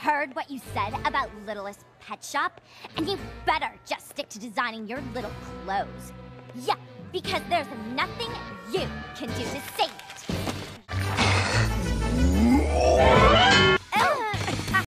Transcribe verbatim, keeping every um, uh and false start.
heard what you said about Littlest Pet Shop, and you better just stick to designing your little clothes. Yeah, because there's nothing you can do to save